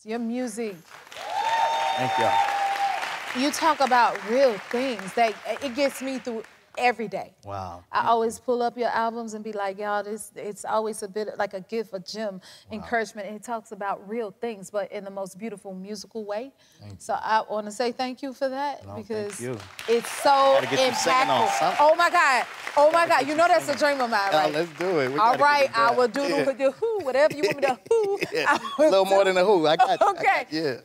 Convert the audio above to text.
Your music. Thank y'all. You talk about real things that it gets me through every day. Wow. I always pull up your albums and be like, y'all, it's always a bit like a gift, a gem, encouragement. And it talks about real things, but in the most beautiful musical way. So I want to say thank you for that because it's so impactful. Oh my God. Oh my God. You know that's a dream of mine, right? Let's do it. All right, I will do the who, whatever you want me to who. A little more than a who. I got you. Okay. Yeah.